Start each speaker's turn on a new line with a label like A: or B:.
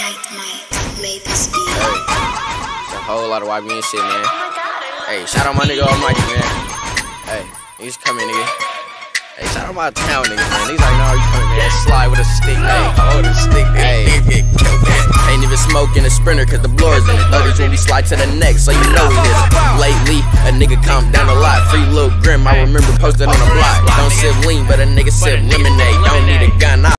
A: YikeMike made this beat.
B: Hey, it's a whole lot of Ybn shit, man. Hey, shout out my nigga OMGTHEPRODUCER, man. Hey, niggas coming, nigga. Hey, shout out my town, niggas, man. Niggas like, no, you coming, man. Slide with a stick, hey. Hold a stick, hey. Ain't even smoking a sprinter, cause the blowers in it. Notice when we slide to the next, so you know we hit it. Lately, a nigga calm down a lot. Free Lil Grim, I remember posted on the block. Don't sip lean, but a nigga sip lemonade. Don't need a gun,